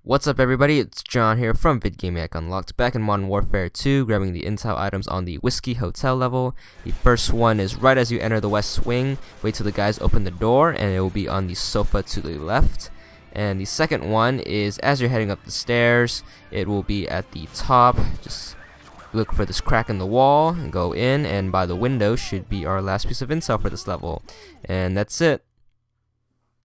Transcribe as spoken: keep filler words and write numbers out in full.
What's up everybody, it's John here from VidGamiac Unlocked, back in Modern Warfare two, grabbing the intel items on the Whiskey Hotel level. The first one is right as you enter the west wing. Wait till the guys open the door and it will be on the sofa to the left. And the second one is as you're heading up the stairs, it will be at the top. Just look for this crack in the wall and go in, and by the window should be our last piece of intel for this level. And that's it.